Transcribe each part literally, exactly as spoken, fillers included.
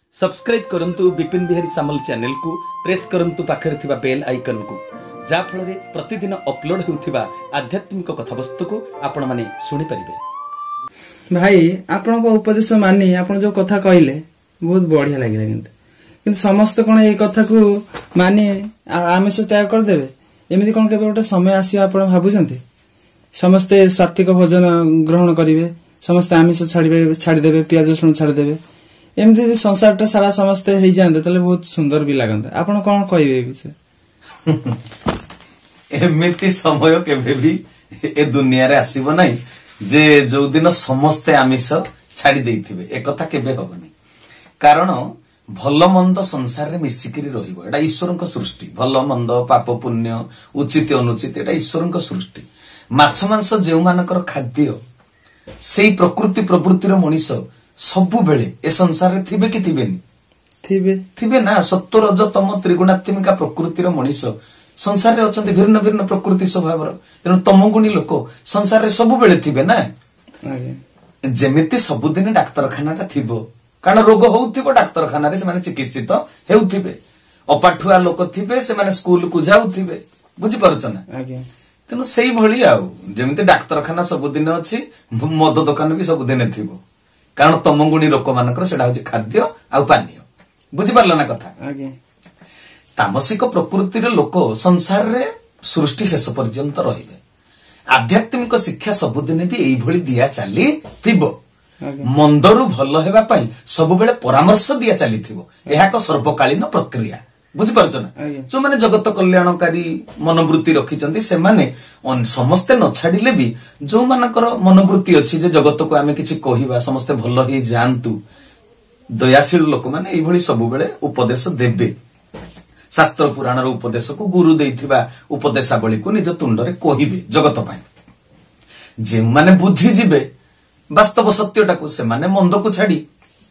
Subscribe करंतु Vipin Bihari Samal channel को press करंतु पाखरे थिबा बेल आइकन को जा फଳରେ प्रतिदिन अपलोड होउथिबा आध्यात्मिक कथावस्तु को आपण माने सुनि परिबे। भाई आपण को उपदेश मानी आपण जो कथा कहले बहुत बढ़िया लागिला किंतु किंतु समस्त कोन ए कथा को मानी आमिष त्याग कर देबे एमिति कोन केबे गोटे समय आसी आपण भाबुचंती समस्त सात्विक भोजन ग्रहण करिवे समस्त आमिष छाड़िबे छाड़ी देबे प्याज रसुन छाड़ी देबे एमती संसार सारा समस्ते हो जाते ताले बहुत सुंदर भी लगता आपण कौन कहबे विषय एमिति समय केबे भी ए दुनिया रे आसीबो नै जे जो दिन समस्ते आमिष छाड़ी देइथिबे ए कथा केबे होबनी कारण भल मंद संसार रे मिसिकिरी रहिबो एटा ईश्वरक सृष्टि भल मंद पाप पुण्य उचित अनुचित एटा ईश्वरक सृष्टि माछ मांस जेउ मानकर खाद्य सेई प्रकृति प्रवृत्ति रो मनीष सबु बेले ए संसार रे थिबे कि थिबेनी थिबे थिबे ना सत्व रज तम त्रिगुणात्मिका प्रकृति रो मनीष संसार रे अछंती भिन्न भिन्न प्रकृति स्वभाव रो तेनु तमगुणी लोक संसार रे सबु बेले थिबे ना आगे जेमिति सबु दिन डाक्तरखानाटा थिबो कारण रोग होउथिबो डाक्तरखाना रे से माने चिकित्सित हेउथिबे अपाठुआ लोक थिबे से माने स्कूल को जाउथिबे बुझि पारुछ ना आगे तेनु सेई भली आउ जेमिति डाक्तरखाना सबु दिन अछि मद दुकान भी सबु दिन थिबो कारण तमगुणी लोक मानकर सेडा होची खाद्य आ पानीय बुझि पारला ना कथा आगे तामसिक प्रकृति रे लोक संसार रे सृष्टि शेष पर्यंत रहिबे आध्यात्मिक शिक्षा सब दिन भी एई भली दिया चली थिबो मंदरु भलो हेबा पई सब बेले परामर्श दिया चली थिबो एहा को सर्वकालीन प्रक्रिया बुझि पारछ ना जो माने जगत कल्याणकारी मनोवृत्ति रखिचंती से माने समस्ते न छाडिले भी जो मानकर मनोवृत्ति अछि जे जगत को आमे किछि कहिबा समस्ते भलो ही जानतु दयाशील लोक माने एई भली सब बेले उपदेश देबे शास्त्र पुराण रो उपदेश को गुरु देइथिबा उपदेशावली को निज तुंडरे कहिबे जगत पई जे माने बुझि जिबे वास्तव सत्यटा को से माने मंद को छाडी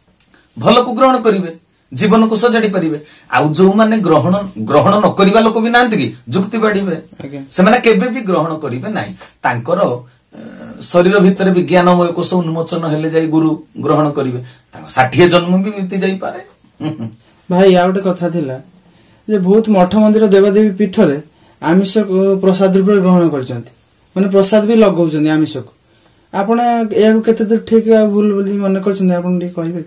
भलो को ग्रहण करिवे जीवन को सजाड़ी परिबे आ जो माने ग्रहण ग्रहण न करिबा लोक भी नांति कि जुक्ति बाढिबे से माने केबे भी ग्रहण करिबे नाही तांकर शरीर भितर विज्ञानमय कोश उन्मोचन हेले जाई गुरु ग्रहण करिबे तांको साठ जन्म भी बीती जाई पारे। भाई आ गोटे कथा थिला जे बहुत मठ मंदिर देवादेवी पीठ रे आमिष प्रसाद रूप ग्रहण करचंती माने प्रसाद भी लगाउचंती आमिष को आपण या केते दूर ठीक आ भूल बोली मन करचंती आपण ठी कहबे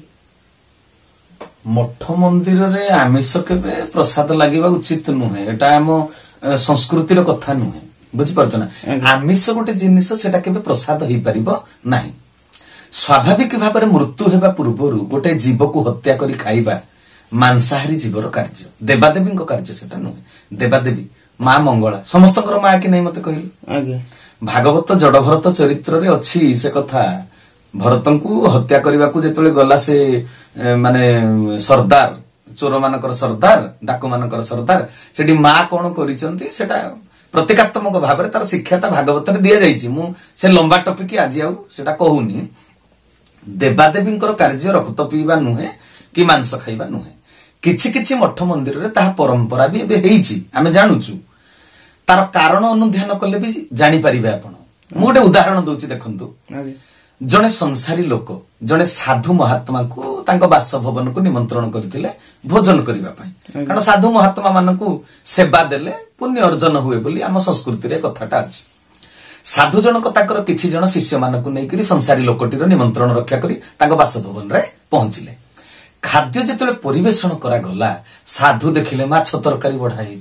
मठ मंदिर रे आमिष केबे प्रसाद लागिबा उचित नुहे एटा हम संस्कृति रो कथा नुहे बुझि परछ ना आमिष गोटे जिनिस सेटा केबे प्रसाद होई परिबो नाही स्वाभाविक भाबरे मृत्यु हेबा पूर्वरु गोटे जीव को हत्या करी खाइबा मांसाहारी जीवर कार्य देवादेवी को कार्य सेटा नुहे देवादेवी मां मंगला समस्तकर मां कि नै मते कहिलु आगे भागवत जड़ भरत चरित्र रे अछि से कथा भरतन को हत्या करने को जेतले गला से माने सरदार चोर मानकर सरदार डाकू मानकर सरदार सेठी मां कोन करिसंती सेटा प्रतीकात्मक भाव रे तार शिक्षाटा भागवत रे दिया जाईची मु से लंबा टॉपिक आज आउ सेटा कहूनी देवादेवींकर कार्य रक्त पीवा नुहे कि मांस खाइबा नुहे किछि किछि मठ मंदिर रे ताहा परंपरा भी एबे हेईची आमे जानुचु तार कारण अनुध्यान कले भी जानि परिबे आपण मु गोटे उदाहरण दउची देखंतु जने संसारी लोक जने साधु महात्मा को तांको बासभवन को निमंत्रण करथिले भोजन करिबा पई कारण साधु महात्मा मानकु सेवा देले पुण्य अर्जन हुए बोली आम संस्कृति रे कथाटा अछि साधु जनक ताकर किछि जन शिष्य मानकु नै करी संसारी लोकटीर निमंत्रण रक्षा करी तांको बासभवन रे पहुंचिले खाद्य जेतले परिवेषण करा गला साधु देखिले माछ तरकारी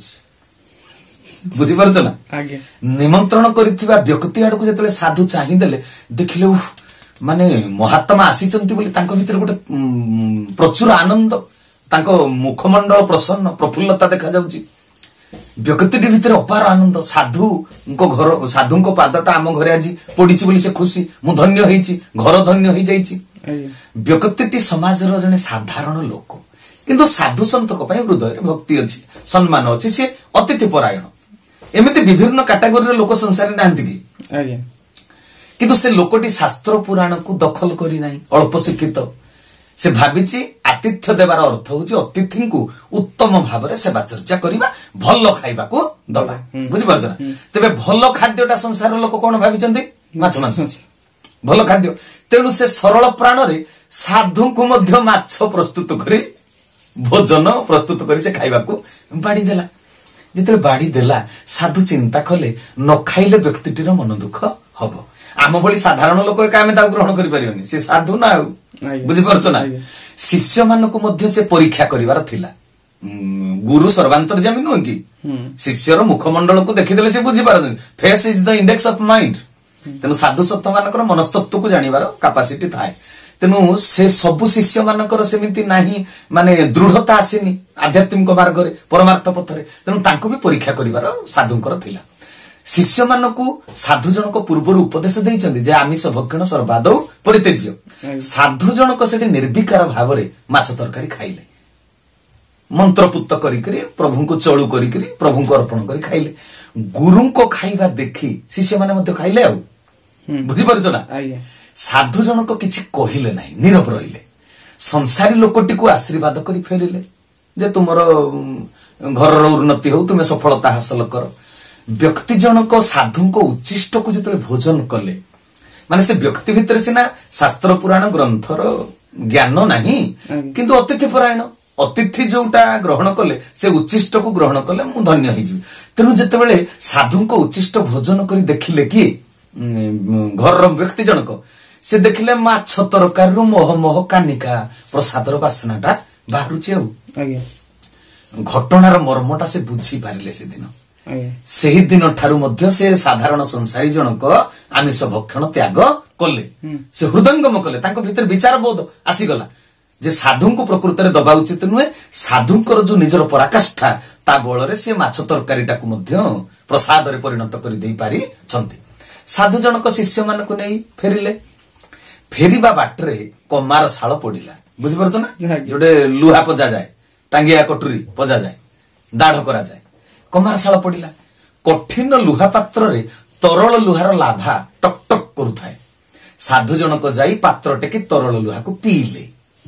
बढ़ाइछि बुझि परछ ना आगे निमंत्रण करिथिबा व्यक्ति आडको जेतले साधु चाहि देले देखिले उफ माने महात्मा आसीचंती बोली तांको भितर गोटे प्रचुर आनंद तांको मुखमंडल प्रसन्न प्रफुल्लता देखा जाउची व्यक्तिटी भितर अपार आनंद साधु को घर साधु को पादटा आम घरे आज पड़ीची बोली से खुशी मु धन्य होईची घर धन्य होई जाईची व्यक्तिटी समाज रो जने साधारण लोक किंतु साधु संत को पय हृदय रे भक्ति अछि सम्मान अछि से अतिथि परायण एमिति विभिन्न कैटेगरी रे लोक संसार नांति कि आगे किंतु से लोकटी शास्त्र पुराण को दखल करी नाही अल्प शिक्षित से भाबिची आतिथ्य देवार अर्थ होची अतिथि को उत्तम भाव रे सेवा चर्चा करिबा भलो खाइबा को दबा बुझि परछ ना तबे भलो खाद्यटा संसार लोक कोन भाबिचंती माछ मांस भलो खाद्य तेनु से सरल प्राण रे साधु को मध्य माछ प्रस्तुत करी ଭୋଜନ ପ୍ରସ୍ତୁତ କରି ସେ ଖାଇବାକୁ ବାଢି ଦେଲା। ଯେତେବେଳେ ବାଢି ଦେଲା ସାଧୁ ଚିନ୍ତା କଲେ ନ ଖାଇଲେ ବ୍ୟକ୍ତିଟିର ମନ ଦୁଃଖ ହବ। ଆମ ଭଳି ସାଧାରଣ ଲୋକ ଏକା ଆମେ ତାକୁ ଗ୍ରହଣ କରିପାରିବନି, ସେ ସାଧୁ ନା ଆଉ, ବୁଝିପାରୁଛ ନା। ଶିଷ୍ୟ ମାନଙ୍କୁ ମଧ୍ୟ ସେ ପରୀକ୍ଷା କରିବାର ଥିଲା। ଗୁରୁ ସର୍ବାନ୍ତର୍ଯାମୀ ନୁହେଁ କି, ଶିଷ୍ୟର ମୁଖମଣ୍ଡଳକୁ ଦେଖିଦେଲେ ସେ ବୁଝିପାରନ୍ତି। Face is the index of mind. ତେଣୁ ସାଧୁ ସତ୍ତ୍ୱ ମାନଙ୍କର ମନସ୍ତତ୍ୱକୁ ଜାଣିବାର କାପାସିଟି ଥାଏ। ତେଣୁ ସେ ସବୁ ଶିଷ୍ୟ ମାନଙ୍କର ସେମିତି ନାହିଁ, ମାନେ ଦୃଢତା ଆସିନି ଆଧ୍ୟାତ୍ମିକ ମାର୍ଗରେ, ପରମାର୍ଥ ପଥରେ। ତେଣୁ ତାଙ୍କୁ ବି ପରୀକ୍ଷା କରିବାର ସାଧୁଙ୍କର ଥିଲା। ଶିଷ୍ୟମାନଙ୍କୁ ସାଧୁ ଜଣକ ପୂର୍ବରୁ ଉପଦେଶ ଦେଇଛନ୍ତି ଯେ ଆମିଷ ଭକ୍ଷଣ ସର୍ବାଦୌ ପରିତ୍ୟଜ୍ୟ। ସାଧୁ ଜଣକ ସେଠି ନିର୍ବିକାର ଭାବରେ ମାଛ ତରକାରୀ ଖାଇଲେ, ମନ୍ତ୍ରପୁତ କରିକିରି ପ୍ରଭୁଙ୍କୁ ଚଳୁ କରିକିରି ପ୍ରଭୁଙ୍କୁ ଅର୍ପଣ କରି ଖାଇଲେ। ଗୁରୁଙ୍କ ଖାଇବା ଦେଖି ଶିଷ୍ୟମାନେ ମଧ୍ୟ ଖାଇଲେ। ଆଉ ବୁଝିପାରୁଛ ନା। ସାଧୁ ଜଣକ କିଛି କହିଲେ ନାହିଁ, ନୀରବ ରହିଲେ। ସଂସାରୀ ଲୋକଟିକୁ ଆଶୀର୍ବାଦ କରି ଫେରିଲେ ଯେ ତୁମର ଘରର ଉନ୍ନତି ହଉ, ତୁମେ ସଫଳତା ହାସଲ କର। ବ୍ୟକ୍ତି ଜଣକ ସାଧୁଙ୍କ ଉଚ୍ଚିଷ୍ଟକୁ ଯେତେବେଳେ ଭୋଜନ କଲେ, ମାନେ ସେ ବ୍ୟକ୍ତି ଭିତରେ ସିନା ଶାସ୍ତ୍ର ପୁରାଣ ଗ୍ରନ୍ଥର ଜ୍ଞାନ ନାହିଁ, କିନ୍ତୁ ଅତିଥି ପରାୟଣ। ଅତିଥି ଯୋଉଟା ଗ୍ରହଣ କଲେ ସେ ଉଚ୍ଚିଷ୍ଟକୁ ଗ୍ରହଣ କଲେ, ମୁଁ ଧନ୍ୟ ହେଇଯିବି। ତେଣୁ ଯେତେବେଳେ ସାଧୁଙ୍କ ଉଚ୍ଚିଷ୍ଟ ଭୋଜନ କରି ଦେଖିଲେ କିଏ, ଘରର ବ୍ୟକ୍ତି ଜଣକ, ସେ ଦେଖିଲେ ମାଛ ତରକାରୀରୁ ମହ ମହ କାନିକା ପ୍ରସାଦର ବାସ୍ନାଟା ବାହାରୁଛି। ଆଉ ଘଟଣାର ମର୍ମଟା ସେ ବୁଝିପାରିଲେ ସେଦିନ। ସେହି ଦିନ ଠାରୁ ମଧ୍ୟ ସେ ସାଧାରଣ ସଂସାରୀ ଜଣକ ଆମିଷ ଭକ୍ଷଣ ତ୍ୟାଗ କଲେ, ସେ ହୃଦୟଙ୍ଗମ କଲେ। ତାଙ୍କ ଭିତରେ ବିଚାର ବୋଧ ଆସିଗଲା ଯେ ସାଧୁଙ୍କୁ ପ୍ରକୃତରେ ଦବା ଉଚିତ ନୁହେଁ। ସାଧୁଙ୍କର ଯୋଉ ନିଜର ପରାକାଷ୍ଠା, ତା ବଳରେ ସେ ମାଛ ତରକାରୀଟାକୁ ମଧ୍ୟ ପ୍ରସାଦରେ ପରିଣତ କରିଦେଇ ପାରିଛନ୍ତି। ସାଧୁ ଜଣକ ଶିଷ୍ୟମାନଙ୍କୁ ନେଇ ଫେରିଲେ। ଫେରିବା ବାଟରେ କମାର ଶାଳ ପଡିଲା, ବୁଝିପାରୁଛ ନା, ଯୋଉଟେ ଲୁହା ପଜାଯାଏ, ଟାଙ୍ଗିଆ କଟୁରୀ ପଜାଯାଏ, ଦାଢ କରାଯାଏ। କମାର ଶାଳ ପଡିଲା। କଠିନ ଲୁହା ପାତ୍ରରେ ତରଳ ଲୁହାର ଲାଭା ଟକ୍ ଟକ୍ କରୁଥାଏ। ସାଧୁ ଜଣକ ଯାଇ ପାତ୍ର ଟେକି ତରଳ ଲୁହାକୁ ପିଇଲେ।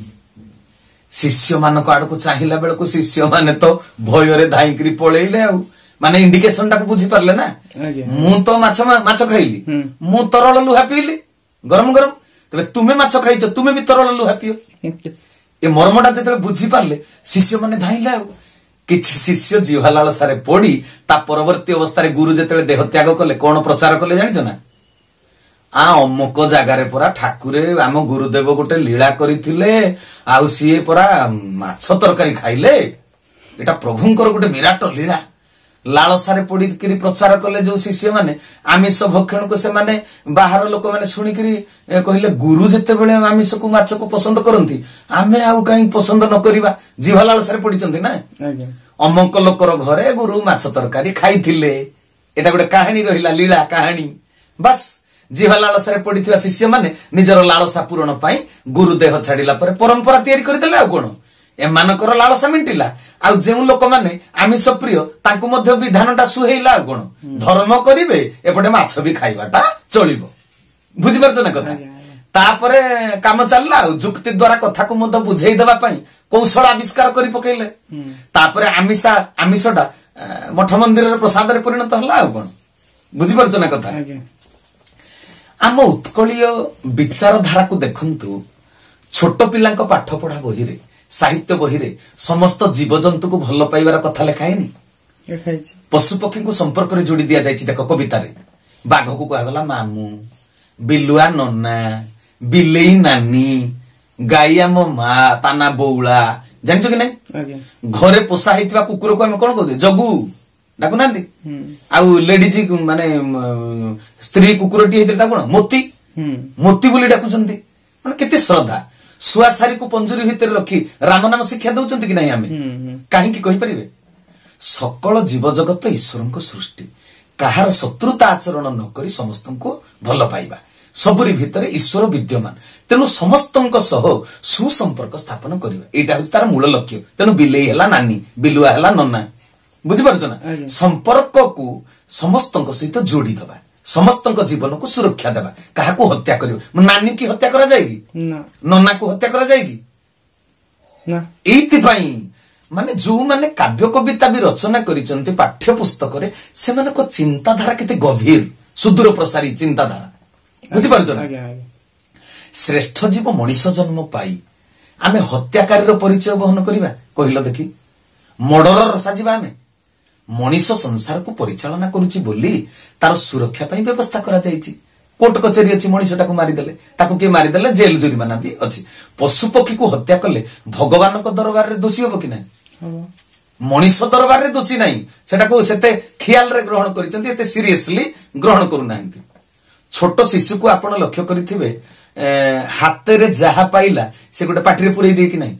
ଶିଷ୍ୟମାନଙ୍କ ଆଡକୁ ଚାହିଁଲା ବେଳକୁ ଶିଷ୍ୟମାନେ ତ ଭୟରେ ଧାଇଁକିରି ପଳେଇଲେ। ଆଉ ମାନେ ଇଣ୍ଡିକେସନ ଟାକୁ ବୁଝିପାରିଲେ ନା। ମୁଁ ତ ମାଛ ମାଛ ଖାଇଲି, ମୁଁ ତରଳ ଲୁହା ପିଇଲି ଗରମ ଗରମ, ତେବେ ତୁମେ ମାଛ ଖାଇଛ, ତୁମେ ବି ତରଳ ଲୁହା ପିଅ। ଏ ମର୍ମଟା ଯେତେବେଳେ ବୁଝିପାରିଲେ ଶିଷ୍ୟମାନେ ଧାଇଁଲେ। ଆଉ କିଛି ଶିଷ୍ୟ ଜିହ୍ବା ଲାଳସାରେ ପଡି ତା ପରବର୍ତ୍ତୀ ଅବସ୍ଥାରେ ଗୁରୁ ଯେତେବେଳେ ଦେହ ତ୍ୟାଗ କଲେ, କଣ ପ୍ରଚାର କଲେ ଜାଣିଛ ନା? ଆ ଅମୁକ ଜାଗାରେ ପରା ଠାକୁରେ ଆମ ଗୁରୁଦେବ ଗୋଟେ ଲୀଳା କରିଥିଲେ, ଆଉ ସିଏ ପରା ମାଛ ତରକାରୀ ଖାଇଲେ, ଏଟା ପ୍ରଭୁଙ୍କର ଗୋଟେ ବିରାଟ ଲୀଳା। ଲାଳସାରେ ପଡିକିରି ପ୍ରଚାର କଲେ ଯୋଉ ଶିଷ୍ୟମାନେ ଆମିଷ ଭକ୍ଷଣକୁ, ସେମାନେ ବାହାର ଲୋକମାନେ ଶୁଣିକିରି କହିଲେ ଗୁରୁ ଯେତେବେଳେ ଆମିଷକୁ ମାଛକୁ ପସନ୍ଦ କରନ୍ତି, ଆମେ ଆଉ କାହିଁ ପସନ୍ଦ ନ କରିବା? ଜିହ୍ବା ଲାଳସାରେ ପଡିଛନ୍ତି ନା। ଅମକ ଲୋକର ଘରେ ଗୁରୁ ମାଛ ତରକାରୀ ଖାଇଥିଲେ, ଏଟା ଗୋଟେ କାହାଣୀ ରହିଲା, ଲୀଳା କାହାଣୀ। ବାସ୍ ଜିହ୍ବା ଲାଳସାରେ ପଡିଥିବା ଶିଷ୍ୟମାନେ ନିଜର ଲାଳସା ପୂରଣ ପାଇଁ ଗୁରୁ ଦେହ ଛାଡିଲା ପରେ ପରମ୍ପରା ତିଆରି କରିଦେଲେ। ଆଉ କଣ, ଏମାନଙ୍କର ଲାଳସା ମେଣ୍ଟିଲା। ଆଉ ଯେଉଁ ଲୋକମାନେ ଆମିଷ ପ୍ରିୟ ତାଙ୍କୁ ମଧ୍ୟ ବିଧାନଟା ସୁହେଇଲା। ଆଉ କଣ, ଧର୍ମ କରିବେ, ଏପଟେ ମାଛ ବି ଖାଇବାଟା ଚଳିବ। ବୁଝିପାରୁଛ ନା କଥା। ତାପରେ କାମ ଚାଲିଲା। ଆଉ ଯୁକ୍ତି ଦ୍ଵାରା କଥାକୁ ମଧ୍ୟ ବୁଝେଇ ଦେବା ପାଇଁ କୌଶଳ ଆବିଷ୍କାର କରି ପକେଇଲେ। ତାପରେ ଆମିଷା ଆମିଷଟା ମଠ ମନ୍ଦିରରେ ପ୍ରସାଦରେ ପରିଣତ ହେଲା। ଆଉ କଣ, ବୁଝିପାରୁଛ ନା କଥା। ଆମ ଉତ୍କଳୀୟ ବିଚାରଧାରାକୁ ଦେଖନ୍ତୁ। ଛୋଟ ପିଲାଙ୍କ ପାଠ ପଢା ବହିରେ, ସାହିତ୍ୟ ବହିରେ ସମସ୍ତ ଜୀବଜନ୍ତୁକୁ ଭଲ ପାଇବାର କଥା ଲେଖା ହେଇନି? ପଶୁପକ୍ଷୀଙ୍କୁ ସମ୍ପର୍କରେ ଯୋଡି ଦିଆଯାଇଛି। ଦେଖ କବିତାରେ ବାଘକୁ କୁହାଗଲା ମାମୁଁ, ବିଲୁଆ ନନା, ବିଲେଇ ନାନୀ, ଗାଈ ଆମ ମା, ତା ନା ବଉଳା। ଜାଣିଛ କି ନାଇଁ? ଘରେ ପୋଷା ହେଇଥିବା କୁକୁରକୁ ଆମେ କଣ କହୁଛେ? ଜଗୁ ଡାକୁନାହାନ୍ତି। ଆଉ ଲେଡିଜ ମାନେ ସ୍ତ୍ରୀ କୁକୁରଟି ହେଇଥିଲେ ତାକୁ କଣ? ମୋତି, ମୋତି ବୋଲି ଡାକୁଛନ୍ତି। ମାନେ କେତେ ଶ୍ରଦ୍ଧା। ଶୁଆସାରୀକୁ ପଞ୍ଜୁରୀ ଭିତରେ ରଖି ରାମ ନାମ ଶିକ୍ଷା ଦଉଛନ୍ତି କି ନାହିଁ ଆମେ? କାହିଁକି କହିପାରିବେ? ସକଳ ଜୀବଜଗତ ଈଶ୍ୱରଙ୍କ ସୃଷ୍ଟି, କାହାର ଶତ୍ରୁତା ଆଚରଣ ନ କରି ସମସ୍ତଙ୍କୁ ଭଲ ପାଇବା, ସବୁରି ଭିତରେ ଈଶ୍ୱର ବିଦ୍ୟମାନ। ତେଣୁ ସମସ୍ତଙ୍କ ସହ ସୁସମ୍ପର୍କ ସ୍ଥାପନ କରିବା, ଏଇଟା ହଉଛି ତାର ମୂଳ ଲକ୍ଷ୍ୟ। ତେଣୁ ବିଲେଇ ହେଲା ନାନୀ, ବିଲୁଆ ହେଲା ନନା। ବୁଝିପାରୁଛ ନା? ସମ୍ପର୍କକୁ ସମସ୍ତଙ୍କ ସହିତ ଯୋଡିଦବା, ସମସ୍ତଙ୍କ ଜୀବନକୁ ସୁରକ୍ଷା ଦେବା, କାହାକୁ ହତ୍ୟା କରିବା। ନାନୀ କି ହତ୍ୟା କରାଯାଏ କି? ନନାକୁ ହତ୍ୟା କରାଯାଏ କି? ଏଇଥିପାଇଁ ମାନେ ଯୋଉମାନେ କାବ୍ୟ କବିତା ବି ରଚନା କରିଛନ୍ତି ପାଠ୍ୟ ପୁସ୍ତକରେ, ସେମାନଙ୍କ ଚିନ୍ତାଧାରା କେତେ ଗଭୀର, ସୁଦୂର ପ୍ରସାରୀ ଚିନ୍ତାଧାରା। ବୁଝିପାରୁଛ ନା? ଶ୍ରେଷ୍ଠ ଜୀବ ମଣିଷ ଜନ୍ମ ପାଇ ଆମେ ହତ୍ୟାକାରୀର ପରିଚୟ ବହନ କରିବା, କହିଲ ଦେଖି ମର୍ଡରର ସାଜିବା ଆମେ ମଣିଷ ସଂସାରକୁ ପରିଚାଳନା କରୁଛି ବୋଲି ତାର ସୁରକ୍ଷା ପାଇଁ ବ୍ୟବସ୍ଥା କରାଯାଇଛି କୋର୍ଟ କଚେରୀ ଅଛି ମଣିଷଟାକୁ ମାରିଦେଲେ ତାକୁ କିଏ ମାରିଦେଲେ ଜେଲ ଜୁରିମାନା ବି ଅଛି ପଶୁ ପକ୍ଷୀକୁ ହତ୍ୟା କଲେ ଭଗବାନଙ୍କ ଦରବାରରେ ଦୋଷୀ ହବ କି ନାହିଁ ମଣିଷ ଦରବାରରେ ଦୋଷୀ ନାହିଁ ସେଟାକୁ ସେତେ ଖିଆଲରେ ଗ୍ରହଣ କରିଛନ୍ତି ଏତେ ସିରିୟସଲି ଗ୍ରହଣ କରୁନାହାନ୍ତି ଛୋଟ ଶିଶୁକୁ ଆପଣ ଲକ୍ଷ୍ୟ କରିଥିବେ ହାତରେ ଯାହା ପାଇଲା ସେ ଗୋଟେ ପାଟିରେ ପୁରେଇ ଦେଇକି ନାହିଁ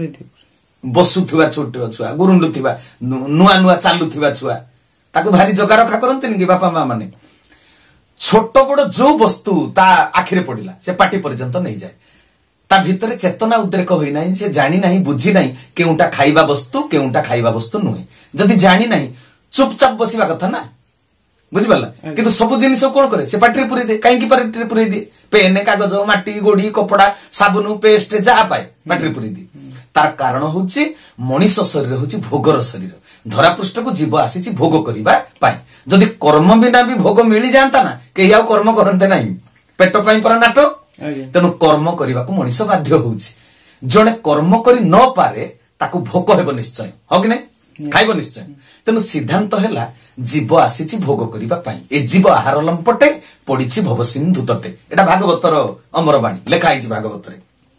ବସୁଥିବା ଛୋଟ ଛୁଆ ଗୁରୁଣ୍ଡୁଥିବା ନୂଆ ନୂଆ ଚାଲୁଥିବା ଛୁଆ ତାକୁ ଭାରି ଜଗା ରଖା କରନ୍ତିନି କି ବାପା ମା ମାନେ ଛୋଟ ବଡ ଯୋଉ ବସ୍ତୁ ତା ଆଖିରେ ପଡିଲା ସେ ପାଟି ପର୍ଯ୍ୟନ୍ତ ନେଇଯାଏ ତା ଭିତରେ ଚେତନା ଉଦ୍ରେକ ହୋଇନାହିଁ ସେ ଜାଣି ନାହିଁ ବୁଝି ନାହିଁ କେଉଁଟା ଖାଇବା ବସ୍ତୁ କେଉଁଟା ଖାଇବା ବସ୍ତୁ ନୁହେଁ ଯଦି ଜାଣି ନାହିଁ ଚୁପଚାପ ବସିବା କଥା ନା ବୁଝିପାରିଲା କିନ୍ତୁ ସବୁ ଜିନିଷ କଣ କରେ ସେ ପାଟିରେ ପୁରେଇ ଦିଏ କାହିଁକି ପାଟିରେ ପୁରେଇ ଦିଏ ପେନ୍ କାଗଜ ମାଟି ଗୋଡି କପଡା ସାବୁନ ପେଷ୍ଟ ଯାହା ପାଏ ପାଟିରେ ପୁରେଇ ଦିଏ ତାର କାରଣ ହଉଛି ମଣିଷ ଶରୀର ହଉଛି ଭୋଗର ଶରୀର ଧରାପୃଷ୍ଠକୁ ଜୀବ ଆସିଛି ଭୋଗ କରିବା ପାଇଁ ଯଦି କର୍ମ ବିନା ବି ଭୋଗ ମିଳିଯାଆନ୍ତା ନା କେହି ଆଉ କର୍ମ କରନ୍ତେ ନାହିଁ ପେଟ ପାଇଁ ପରା ନାଟ ତେଣୁ କର୍ମ କରିବାକୁ ମଣିଷ ବାଧ୍ୟ ହଉଛି ଜଣେ କର୍ମ କରି ନ ପାରେ ତାକୁ ଭୋକ ହେବ ନିଶ୍ଚୟ ହଁ କି ନାଇଁ ଖାଇବ ନିଶ୍ଚୟ ତେଣୁ ସିଦ୍ଧାନ୍ତ ହେଲା ଜୀବ ଆସିଛି ଭୋଗ କରିବା ପାଇଁ ଏ ଜୀବ ଆହାର ଲମ୍ପଟେ ପଡିଛି ଭବ ସିନ୍ଧୁ ତଟେ ଏଟା ଭାଗବତର ଅମରବାଣୀ ଲେଖା ହେଇଛି ଭାଗବତରେ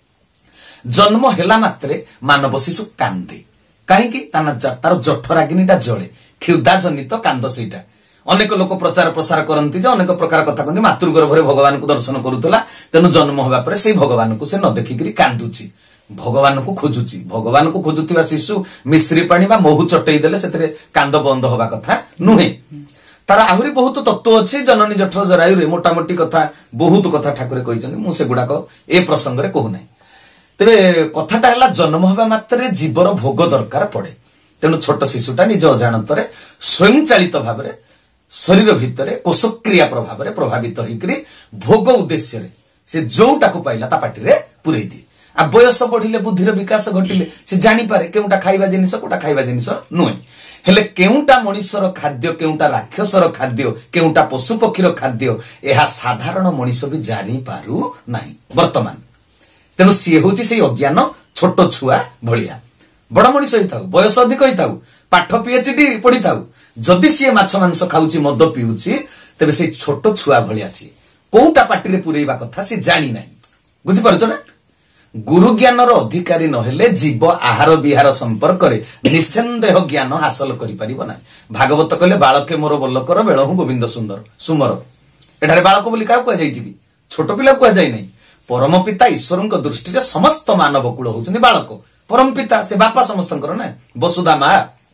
ଜନ୍ମ ହେଲା ମାତ୍ରେ ମାନବ ଶିଶୁ କାନ୍ଦେ କାହିଁକି ତାର ଜଠରାଗ୍ନିଟା ଜଳେ କ୍ଷୁଧା ଜନିତ କାନ୍ଦ ସେଇଟା ଅନେକ ଲୋକ ପ୍ରଚାର ପ୍ରସାର କରନ୍ତି ଯେ ଅନେକ ପ୍ରକାର କଥା କହନ୍ତି ମାତୃଗର୍ଭରେ ଭଗବାନଙ୍କୁ ଦର୍ଶନ କରୁଥିଲା ତେଣୁ ଜନ୍ମ ହେବା ପରେ ସେଇ ଭଗବାନଙ୍କୁ ସେ ନ ଦେଖିକିରି କାନ୍ଦୁଛି ଭଗବାନଙ୍କୁ ଖୋଜୁଛି ଭଗବାନଙ୍କୁ ଖୋଜୁଥିବା ଶିଶୁ ମିଶ୍ରି ପାଣି ବା ମହୁ ଚଟେଇ ଦେଲେ ସେଥିରେ କାନ୍ଦ ବନ୍ଦ ହବା କଥା ନୁହେଁ ତାର ଆହୁରି ବହୁତ ତତ୍ତ୍ୱ ଅଛି ଜନନୀ ଜଠର ଜରାୟୁରେ ମୋଟାମୋଟି କଥା ବହୁତ କଥା ଠାକୁରେ କହିଛନ୍ତି ମୁଁ ସେଗୁଡାକ ଏ ପ୍ରସଙ୍ଗରେ କହୁନାହିଁ ତେବେ କଥାଟା ହେଲା ଜନ୍ମ ହେବା ମାତ୍ରେ ଜୀବର ଭୋଗ ଦରକାର ପଡେ ତେଣୁ ଛୋଟ ଶିଶୁଟା ନିଜ ଅଜାଣତରେ ସ୍ୱୟଂଚାଳିତ ଭାବରେ ଶରୀର ଭିତରେ କୋଷକ୍ରିୟା ପ୍ରଭାବରେ ପ୍ରଭାବିତ ହେଇକରି ଭୋଗ ଉଦ୍ଦେଶ୍ୟରେ ସେ ଯୋଉଟାକୁ ପାଇଲା ତା ପାଟିରେ ପୁରେଇ ଦିଏ ଆଉ ବୟସ ବଢିଲେ ବୁଦ୍ଧିର ବିକାଶ ଘଟିଲେ ସେ ଜାଣିପାରେ କେଉଁଟା ଖାଇବା ଜିନିଷ କୋଉଟା ଖାଇବା ଜିନିଷ ନୁହେଁ ହେଲେ କେଉଁଟା ମଣିଷର ଖାଦ୍ୟ କେଉଁଟା ରାକ୍ଷସର ଖାଦ୍ୟ କେଉଁଟା ପଶୁ ପକ୍ଷୀର ଖାଦ୍ୟ ଏହା ସାଧାରଣ ମଣିଷ ବି ଜାଣିପାରୁ ନାହିଁ ବର୍ତ୍ତମାନ ତେଣୁ ସିଏ ହଉଛି ସେଇ ଅଜ୍ଞାନ ଛୋଟ ଛୁଆ ଭଳିଆ ବଡ ମଣିଷ ହେଇଥାଉ ବୟସ ଅଧିକ ହେଇଥାଉ ପାଠ ପିଏଚଡି ପଢିଥାଉ ଯଦି ସିଏ ମାଛ ମାଂସ ଖାଉଛି ମଦ ପିଉଛି ତେବେ ସେଇ ଛୋଟ ଛୁଆ ଭଳିଆ ସିଏ କୋଉଟା ପାଟିରେ ପୁରେଇବା କଥା ସେ ଜାଣି ନାହିଁ ବୁଝିପାରୁଛ ନା ଗୁରୁ ଜ୍ଞାନର ଅଧିକାରୀ ନହେଲେ ଜୀବ ଆହାର ବିହାର ସମ୍ପର୍କରେ ନିଃସନ୍ଦେହ ଜ୍ଞାନ ହାସଲ କରିପାରିବ ନାହିଁ ଭାଗବତ କହିଲେ ବାଳକେ ମୋର ବଲ୍ଲକର ବେଳହୁ ଗୋବିନ୍ଦ ସୁନ୍ଦର ସୁମର ଏଠାରେ ବାଳକ ବୋଲି କାହାକୁ କୁହାଯାଇଛି କି ଛୋଟ ପିଲାକୁ କୁହାଯାଇ ନାହିଁ ପରମ ପିତା ଈଶ୍ୱରଙ୍କ ଦୃଷ୍ଟିରେ ସମସ୍ତ ମାନବ କୂଳ ହଉଛନ୍ତି ବାଳକ ପରମ ପିତା ସେ ବାପା ସମସ୍ତଙ୍କର ନା ବସୁଧା ମା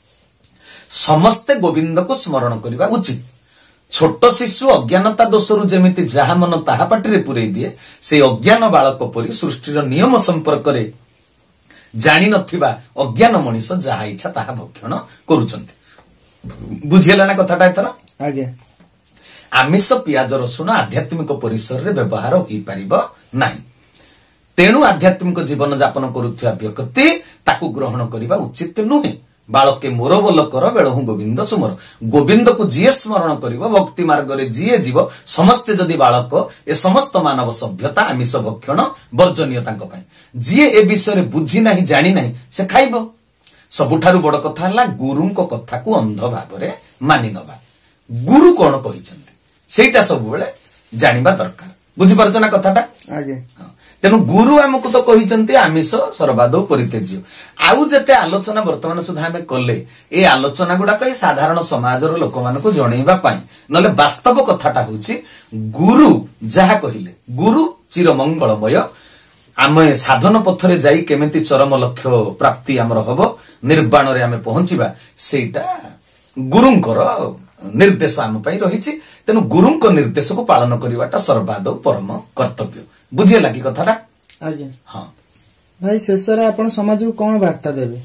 ସମସ୍ତେ ଗୋବିନ୍ଦକୁ ସ୍ମରଣ କରିବା ଉଚିତ ଛୋଟ ଶିଶୁ ଅଜ୍ଞାନତା ଦୋଷରୁ ଯେମିତି ଯାହା ମନ ତାହା ପାଟିରେ ପୁରେଇ ଦିଏ ସେ ଅଜ୍ଞାନ ବାଳକ ପରି ସୃଷ୍ଟିର ନିୟମ ସମ୍ପର୍କରେ ଜାଣିନଥିବା ଅଜ୍ଞାନ ମଣିଷ ଯାହା ଇଚ୍ଛା ତାହା ଭକ୍ଷଣ କରୁଛନ୍ତି ବୁଝିହେଲା ନା କଥାଟା ଏଥର ଆଜ୍ଞା ଆମିଷ ପିଆଜ ରସୁଣ ଆଧ୍ୟାତ୍ମିକ ପରିସରରେ ବ୍ୟବହାର ହୋଇପାରିବ ନାହିଁ ତେଣୁ ଆଧ୍ୟାତ୍ମିକ ଜୀବନ ଯାପନ କରୁଥିବା ବ୍ୟକ୍ତି ତାକୁ ଗ୍ରହଣ କରିବା ଉଚିତ ନୁହେଁ ବାଳକେ ମୋର ବୋଲକର ବେଳହୁ ଗୋବିନ୍ଦ ସୁମର ଗୋବିନ୍ଦକୁ ଯିଏ ସ୍ମରଣ କରିବ ଭକ୍ତି ମାର୍ଗରେ ଯିଏ ଯିବ ସମସ୍ତେ ଯଦି ବାଳକ ଏ ସମସ୍ତ ମାନବ ସଭ୍ୟତା ଆମିଷ ଭକ୍ଷଣ ବର୍ଜନୀୟ ତାଙ୍କ ପାଇଁ ଯିଏ ଏ ବିଷୟରେ ବୁଝି ନାହିଁ ଜାଣି ନାହିଁ ସେ ଖାଇବ ସବୁଠାରୁ ବଡ କଥା ହେଲା ଗୁରୁଙ୍କ କଥାକୁ ଅନ୍ଧ ଭାବରେ ମାନି ନବା ଗୁରୁ କଣ କହିଛନ୍ତି ସେଇଟା ସବୁବେଳେ ଜାଣିବା ଦରକାର ବୁଝିପାରୁଛ ନା କଥାଟା ଆଜ୍ଞା ତେଣୁ ଗୁରୁ ଆମକୁ ତ କହିଛନ୍ତି ଆମିଷ ସର୍ବାଦୌ ପରିତ୍ୟଜ୍ୟ ଆଉ ଯେତେ ଆଲୋଚନା ବର୍ତ୍ତମାନ ସୁଦ୍ଧା ଆମେ କଲେ ଏ ଆଲୋଚନା ଗୁଡାକ ଏ ସାଧାରଣ ସମାଜର ଲୋକମାନଙ୍କୁ ଜଣେଇବା ପାଇଁ ନହେଲେ ବାସ୍ତବ କଥାଟା ହଉଛି ଗୁରୁ ଯାହା କହିଲେ ଗୁରୁ ଚିରମଙ୍ଗଳମୟ ଆମେ ସାଧନ ପଥରେ ଯାଇ କେମିତି ଚରମ ଲକ୍ଷ୍ୟ ପ୍ରାପ୍ତି ଆମର ହବ ନିର୍ବାଣରେ ଆମେ ପହଞ୍ଚିବା ସେଇଟା ଗୁରୁଙ୍କର ନିର୍ଦ୍ଦେଶ ଆମ ପାଇଁ ରହିଛି ତେଣୁ ଗୁରୁଙ୍କ ନିର୍ଦ୍ଦେଶକୁ ପାଳନ କରିବାଟା ସର୍ବାଦୌ ପରମ କର୍ତ୍ତବ୍ୟ ବୁଝିହେଲା କି କଥାଟା ଆଜ୍ଞା ହଁ ଭାଇ ଶେଷରେ ଆପଣ ସମାଜକୁ କଣ ବାର୍ତ୍ତା ଦେବେ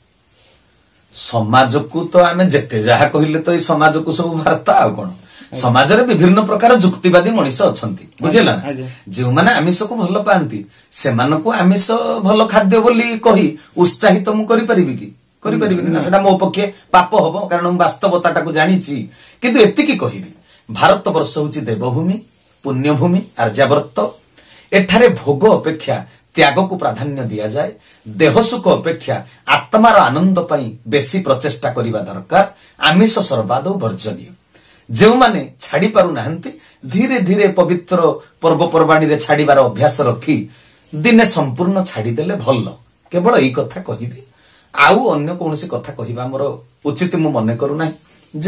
ସମାଜକୁ ତ ଆମେ ଯେତେ ଯାହା କହିଲେ ତ ଏଇ ସମାଜକୁ ସବୁ ବାର୍ତ୍ତା ଆଉ କଣ ସମାଜରେ ବିଭିନ୍ନ ପ୍ରକାର ଯୁକ୍ତିବାଦୀ ମଣିଷ ଅଛନ୍ତି ବୁଝିହେଲା ନା ଯେଉଁମାନେ ଆମିଷକୁ ଭଲ ପାଆନ୍ତି ସେମାନଙ୍କୁ ଆମିଷ ଭଲ ଖାଦ୍ୟ ବୋଲି କହି ଉତ୍ସାହିତ ମୁଁ କରିପାରିବି କି କରିପାରିବିନି ନା ସେଟା ମୋ ପକ୍ଷେ ପାପ ହବ କାରଣ ମୁଁ ବାସ୍ତବତାଟାକୁ ଜାଣିଛି କିନ୍ତୁ ଏତିକି କହିବି ଭାରତ ବର୍ଷ ହଉଛି ଦେବଭୂମି ପୁଣ୍ୟଭୂମି ଆର୍ଯ୍ୟାବର୍ତ୍ତ ଏଠାରେ ଭୋଗ ଅପେକ୍ଷା त्याग को प्राधान्य दिया जाए देह सुख अपेक्षा आत्मार आनंद पाई बेसी प्रचेष्टा करिबा दरकार आमिष सर्वादौ वर्जनीय जो माने छाड़ी पारु नाहंती धीरे धीरे पवित्र पर्वपर्वाणी रे छाड़ीबार अभ्यास रखी दिने संपूर्ण छाड़ी देले भल केवल एई कथा कहिबी आउ अन्य कोनोसी कथा कहिबा मोर उचित मु मने करू नाही जे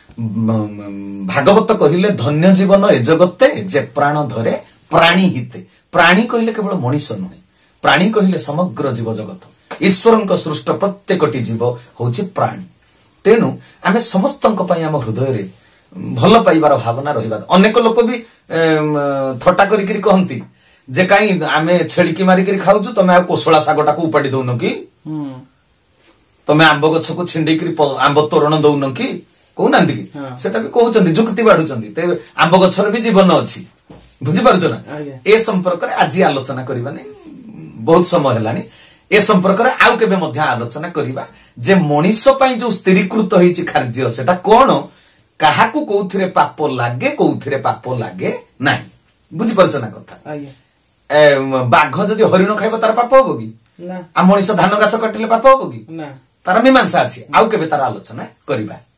भागवत कहिले धन्य जीवन ए जगते जे प्राण धरे प्राणी हिते प्राणी कहिले केवल मनुष्य नुहे प्राणी कहिले समग्र जीव जगत ईश्वरଙ୍କ सृष्ट प्रत्येकटी जीव होछि प्राणी तेणु आमे समस्तଙ୍କ ପାଇଁ ଆମ ହୃଦୟରେ ଭଲ ପାଇବାର ଭାବନା ରହିବା ଅନେକ ଲୋକ ବି ଥଟ୍ଟା କରିକିରି କହନ୍ତି ଯେ କାଇଁ ଆମେ ଛେଳିକି ମାରିକିରି ଖାଉଛୁ ତମେ ଆଉ କୋଶଳା ଶାଗଟାକୁ ଉପାଡ଼ି ଦଉନ କି ତମେ ଆମ୍ବ ଗଛକୁ ଛିଣ୍ଡେଇକିରି ଆମ୍ବ ତୋରଣ ଦଉନ କି କହୁନାହାନ୍ତି କି ସେଟା ବି କହୁଛନ୍ତି ଯୁକ୍ତି ବାଢୁଛନ୍ତି ତେବେ ଆମ୍ବ ଗଛର ବି ଜୀବନ ଅଛି ବୁଝିପାରୁଛ ନା ଏ ସମ୍ପର୍କରେ ଆଜି ଆଲୋଚନା କରିବା ନାହିଁ ବହୁତ ସମୟ ହେଲାଣି ए संपर्क रे आउ केबे मध्य आलोचना करिबा जे मनीष पई जो स्थिरीकृत होईची कार्य सेटा कोन काहाकू कोउथिरे पाप लागे कोउथिरे पाप लागे नाही बुझि परछ ना कथा आज्ञा ए बाघ जदी हरिण खाइबो तार पाप होबो की ना आ मनीष धान गाछ कटिले पाप होबो की ना तार मीमांसा अछि आउ केबे तार आलोचना करिबा।